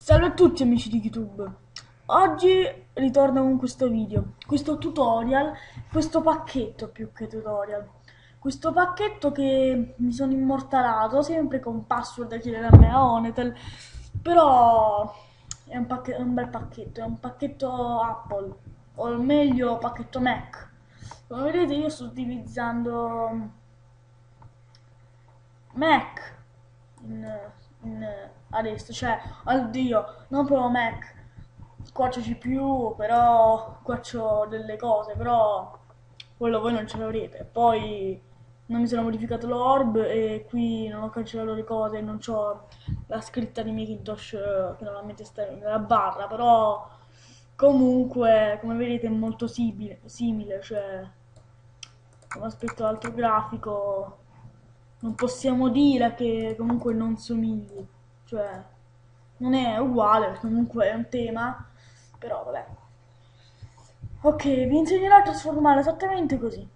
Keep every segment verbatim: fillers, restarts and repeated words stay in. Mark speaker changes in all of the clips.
Speaker 1: Salve a tutti amici di YouTube, oggi ritorno con questo video, questo tutorial, questo pacchetto più che tutorial, questo pacchetto che mi sono immortalato sempre con password da chiedere a me a Onetel, però è un, pacche- è un bel pacchetto, è un pacchetto Apple, o meglio pacchetto Mac. Come vedete io sto utilizzando Mac in, in adesso, cioè, oddio, non proprio Mac, qua c'ho C P U, però qua c'ho delle cose, però quello voi non ce l'avrete. Poi non mi sono modificato l'orb e qui non ho cancellato le cose, non c'ho la scritta di Macintosh eh, che normalmente sta nella barra, però comunque, come vedete, è molto simile, simile, cioè come aspetto altro grafico non possiamo dire che comunque non somigli, cioè non è uguale perché comunque è un tema, però vabbè. Ok, vi insegnerò a trasformare esattamente così.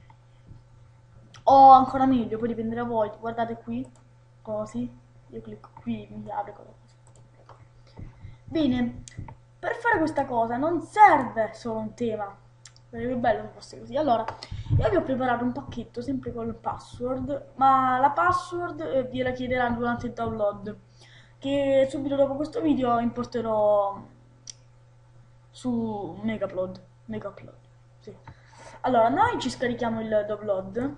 Speaker 1: O ancora meglio, poi dipende da voi, guardate qui, così, io clicco qui, mi apre cosa così. Ecco. Bene, per fare questa cosa non serve solo un tema, sarebbe bello se fosse così. Allora, io vi ho preparato un pacchetto sempre con il password, ma la password eh, ve la chiederà durante il download, che subito dopo questo video importerò su Megaupload. Megaupload, sì. Allora, noi ci scarichiamo il download,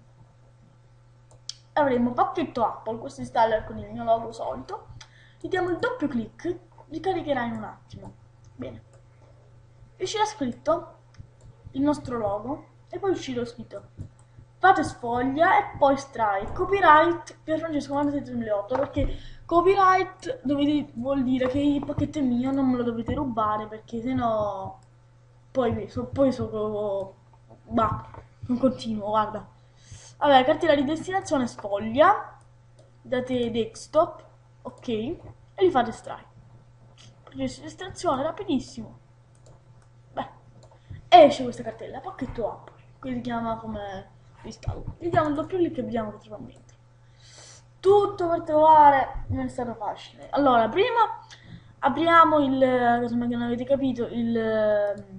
Speaker 1: avremo pacchetto Apple, questo installer con il mio logo solito, gli diamo il doppio clic, li caricherà in un attimo. Bene, uscirà scritto il nostro logo e poi uscirà scritto fate sfoglia e poi strike copyright per Francesco novantasette duemilaotto, perché copyright dovete, vuol dire che il pacchetto è mio, non me lo dovete rubare perché sennò poi so, poi so, bah, non continuo, guarda. Vabbè, cartella di destinazione sfoglia, date desktop, ok, e li fate strike. Processo di estrazione rapidissimo. Beh, esce questa cartella, pacchetto Apple, che si chiama come cristallo. Gli diamo il doppio clic e vediamo che troviamo dentro. Tutto per trovare non è stato facile. Allora, prima apriamo il, insomma che non avete capito, il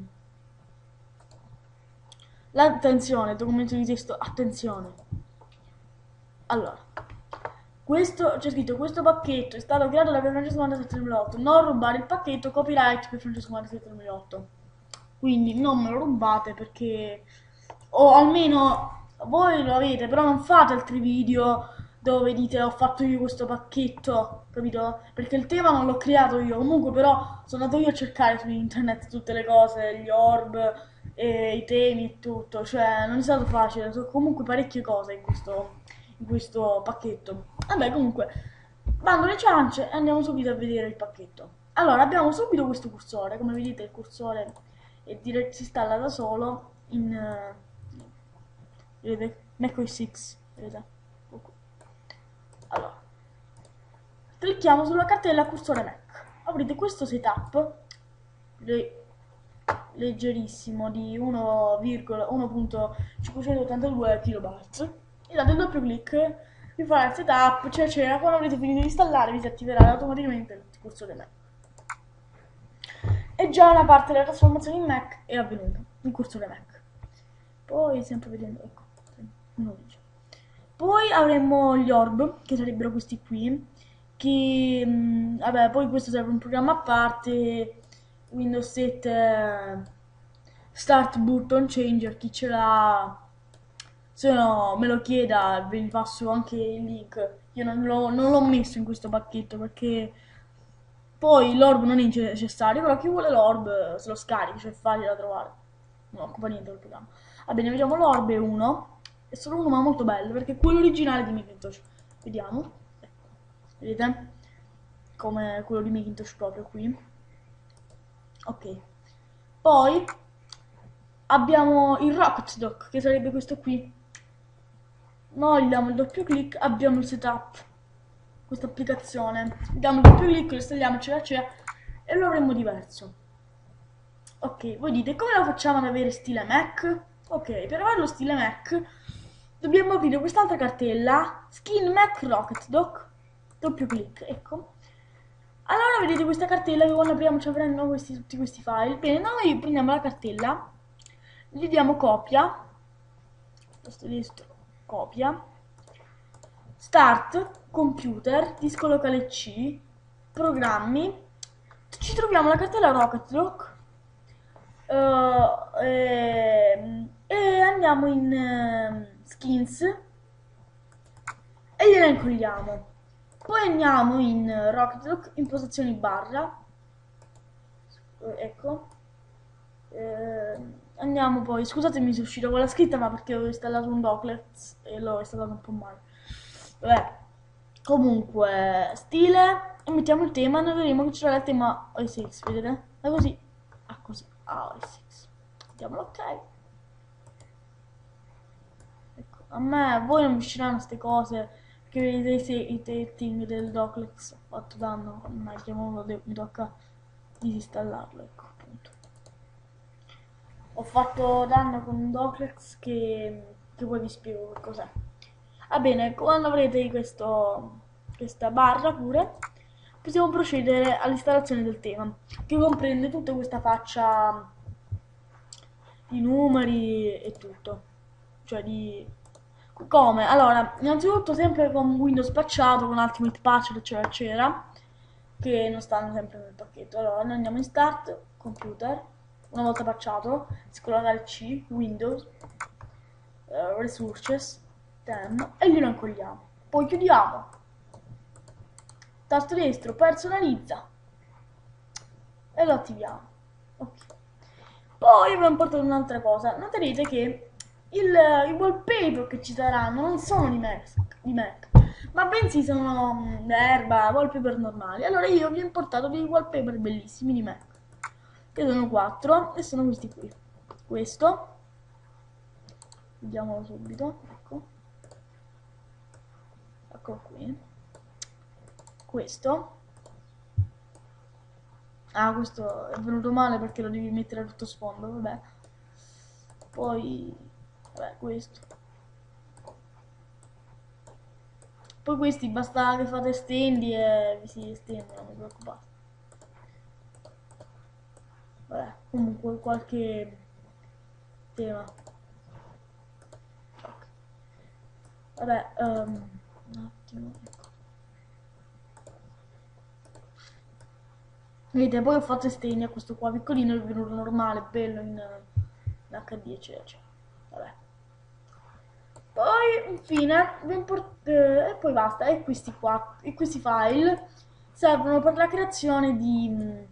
Speaker 1: l'attenzione, documento di testo, attenzione. Allora, questo c'è scritto questo pacchetto è stato creato da Francesco novantasette duemilaotto, non rubare il pacchetto, copyright per Francesco novantasette duemilaotto. Quindi non me lo rubate perché o almeno voi lo avete, però non fate altri video dove dite ho fatto io questo pacchetto, capito? Perché il tema non l'ho creato io, comunque però sono andato io a cercare su internet tutte le cose, gli orb, e i temi e tutto, cioè non è stato facile, sono comunque parecchie cose in questo, in questo pacchetto. Vabbè, comunque, bando le ciance e andiamo subito a vedere il pacchetto. Allora, abbiamo subito questo cursore, come vedete il cursore è dire- si installa da solo in eh, vedete macOS sei, vedete. Allora, clicchiamo sulla cartella cursore Mac, aprite questo setup le- leggerissimo di uno virgola uno punto cinquecentottantadue kilobytes e date il doppio clic, vi farà il setup, cioè c'era, quando avrete finito di installare vi si attiverà automaticamente il cursore Mac. E già una parte della trasformazione in Mac è avvenuta, in cursore Mac. Poi sempre vedendo, ecco, non dice. Poi avremo gli orb, che sarebbero questi qui, che, mh, vabbè, poi questo serve un programma a parte, Windows sette, eh, Start Button Changer, chi ce l'ha, se no me lo chieda, ve vi passo anche il link. Io non l'ho non l'ho messo in questo pacchetto perché poi l'orb non è necessario, però chi vuole l'orb eh, se lo scarica, cioè è facile da trovare. Non occupa niente del programma. Va bene, vediamo l'orb è uno, è solo uno ma molto bello perché è quello originale di Macintosh. Vediamo, ecco, vedete? Come quello di Macintosh proprio qui. Ok. Poi abbiamo il Rocket Dock, che sarebbe questo qui. Noi gli diamo il doppio clic, abbiamo il setup, questa applicazione. Gli diamo il doppio clic, lo installiamo, eccetera, eccetera, e lo avremo diverso. Ok, voi dite come lo facciamo ad avere stile Mac? Ok, per avere lo stile Mac dobbiamo aprire quest'altra cartella, Skin Mac Rocket Dock, doppio clic, ecco. Allora vedete questa cartella che quando apriamo ci avranno questi, tutti questi file. Bene, noi prendiamo la cartella, gli diamo copia, tasto destro, copia, start, computer, disco locale C, programmi, ci troviamo la cartella Rocket Dock uh, e, e andiamo in uh, skins e gliela incolliamo. Poi andiamo in Rocket Dock, impostazioni barra, ecco, eh, andiamo poi, scusatemi se è uscita quella scritta ma perché ho installato un Docklets e l'ho installato un po' male. Vabbè, comunque, stile, e mettiamo il tema, noi vedremo che c'era il tema O S X, vedete? Da così a così, a O S X. Mettiamolo ok. Ecco, a me, a voi non mi usciranno queste cose, perché vedete se i setting del Docklets ho fatto danno, ma chiamolo, mi tocca disinstallarlo, ecco appunto. Ho fatto danno con un Docklets che, che poi vi spiego che cos'è. Va bene, quando avrete questo, questa barra pure, possiamo procedere all'installazione del tema, che comprende tutta questa faccia di numeri e tutto. Cioè di... come? Allora, innanzitutto sempre con Windows patchato, con Ultimate Patch, eccetera, eccetera, che non stanno sempre nel pacchetto. Allora, noi andiamo in Start, Computer, una volta patchato, scrollare C, Windows, uh, Resources, Tem, e glielo incolliamo. Poi chiudiamo. Tasto destro, personalizza, e lo attiviamo. Ok. Poi abbiamo portato un'altra cosa. Noterete che il, i wallpaper che ci saranno non sono di Mac, di Mac ma bensì sono mh, erba, wallpaper normali. Allora io vi ho importato dei wallpaper bellissimi di Mac, che sono quattro e sono questi qui. Questo, vediamolo subito, ecco, eccolo qui. Questo, ah questo è venuto male perché lo devi mettere a tutto sfondo, vabbè. Poi, vabbè, questo. Poi questi basta che fate stendi e vi si estendono, non vi preoccupate. Vabbè, comunque qualche tema. Okay. Vabbè, um, un attimo, ecco. Vedete, poi ho fatto stendi a questo qua piccolino, è venuto normale, bello in, in acca di eccetera. Vabbè. Poi infine eh, e poi basta, e questi qua, e questi file servono per la creazione di,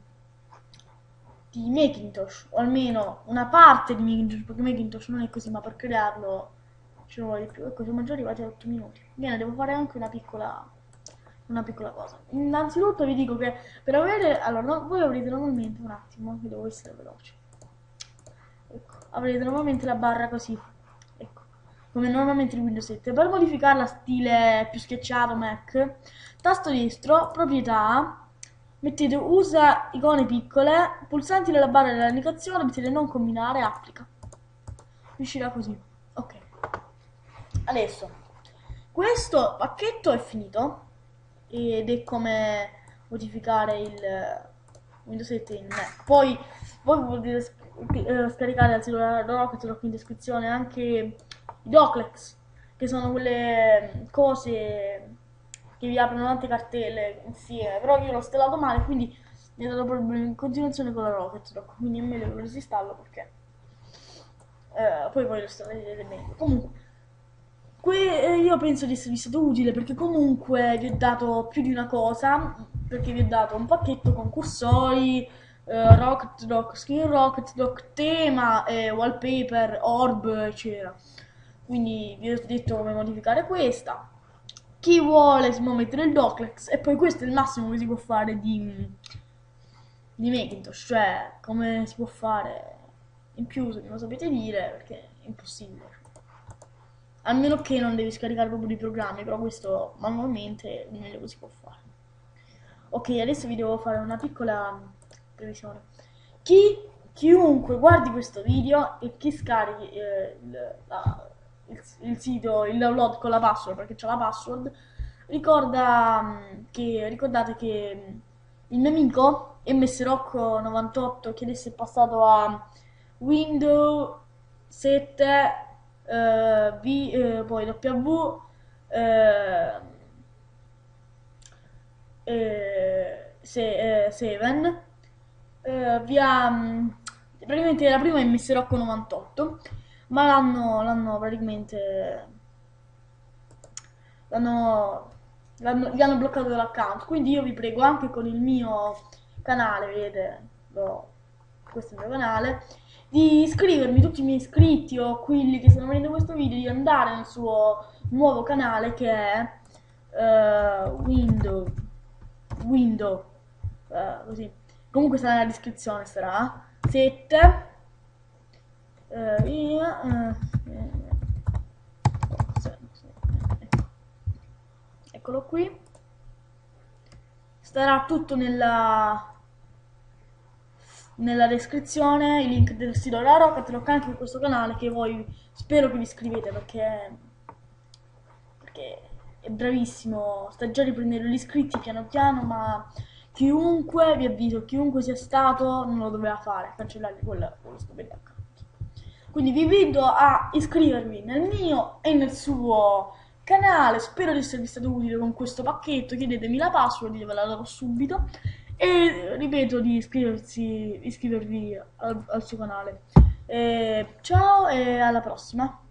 Speaker 1: di Macintosh, o almeno una parte di Macintosh, perché Macintosh non è così, ma per crearlo ci vuole di più. Ecco, siamo già arrivati a otto minuti. Bene, devo fare anche una piccola, una piccola cosa. Innanzitutto vi dico che per avere, allora, no, voi avrete normalmente, un attimo, che devo essere veloce. Ecco, avrete normalmente la barra così, ecco, come normalmente il Windows sette. Per modificarla stile più schiacciato Mac, tasto destro, proprietà, mettete usa icone piccole, pulsanti nella barra della indicazione, mettete non combinare, applica. Uscirà così. Ok. Adesso, questo pacchetto è finito ed è come modificare il Windows sette in Mac. Poi voi potete eh, scaricare dal sito Rocket, l'ho qui in descrizione, anche i Docklets, che sono quelle cose che vi aprono tante cartelle insieme, però io l'ho installato male, quindi mi ha dato problemi in continuazione con la Rocket Dock, quindi è meglio che lo disinstallo perché eh, poi voi lo installerete meglio. Comunque, qui eh, io penso di esservi stato utile perché comunque vi ho dato più di una cosa, perché vi ho dato un pacchetto con cursori, eh, Rocket Dock, Skin Rocket Dock, tema, eh, wallpaper, orb, eccetera. Quindi vi ho detto come modificare questa. Chi vuole si può mettere il Doclex e poi questo è il massimo che si può fare di, di Macintosh, cioè come si può fare in più se non lo sapete dire perché è impossibile. A meno che non devi scaricare proprio dei programmi, però questo manualmente è il meglio che si può fare. Ok, adesso vi devo fare una piccola previsione. Chi, chiunque guardi questo video e chi scarichi eh, il, la, il, il sito, il download con la password, perché c'è la password, ricorda che, ricordate che il mio amico M S Rocco novantotto chiedesse il passato a Windows sette, eh, V, eh, poi W, eh, eh, se, eh, sette, eh, via, mh, praticamente la prima è M S Rocco novantotto, ma l'hanno l'hanno praticamente l'hanno l'hanno- gli hanno bloccato l'account, quindi io vi prego anche con il mio canale, vedete, lo- questo è il mio canale, di iscrivermi, tutti i miei iscritti o quelli che stanno vedendo questo video, di andare nel suo nuovo canale che è eh, Windows, Windows, eh, così. Comunque sarà nella descrizione, sarà sette, eh, via, eh, eh, eccolo qui. Starà tutto nella, nella descrizione, il link del sito della Rocca, te lo carico in questo canale che voi spero che vi iscrivete perché, perché è bravissimo, sta già riprendendo gli iscritti piano piano, ma chiunque, vi avviso, chiunque sia stato non lo doveva fare, cancellare quello, quello stupendo account. Quindi vi invito a iscrivervi nel mio e nel suo canale, spero di esservi stato utile con questo pacchetto, chiedetemi la password, io ve la darò subito e ripeto di iscriversi, iscrivervi al, al suo canale. E ciao e alla prossima!